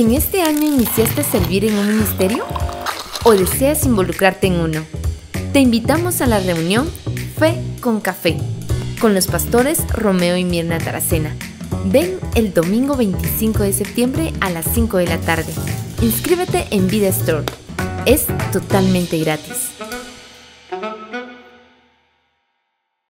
¿En este año iniciaste a servir en un ministerio o deseas involucrarte en uno? Te invitamos a la reunión Fe con Café con los pastores Romeo y Mirna Taracena. Ven el domingo 25 de septiembre a las 5 de la tarde. Inscríbete en Vida Store. Es totalmente gratis.